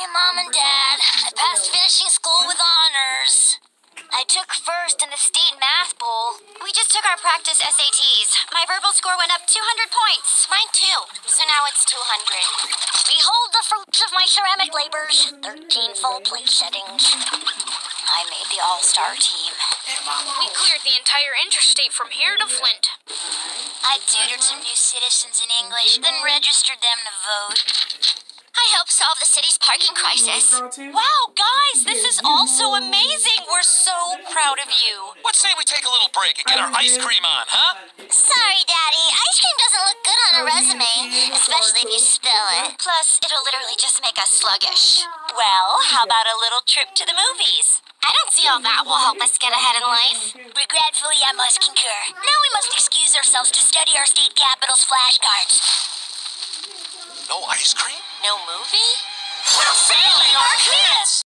Mom and Dad. I passed finishing school with honors. I took first in the state math bowl. We just took our practice SATs. My verbal score went up 200 points. Mine too. So now it's 200. Behold the fruits of my ceramic labors. 13 full plate settings. I made the all-star team. We cleared the entire interstate from here to Flint. I tutored some new citizens in English, then registered them to vote. I helped solve the city's parking crisis. Wow, guys, this is also amazing. We're so proud of you. What say we take a little break and get our ice cream on, huh? Sorry, Daddy. Ice cream doesn't look good on a resume, especially if you spill it. Plus, it'll literally just make us sluggish. Well, how about a little trip to the movies? I don't see how that will help us get ahead in life. Regretfully, I must concur. Now we must excuse ourselves to study our state capital's flashcards. No ice cream? No movie? We'll see!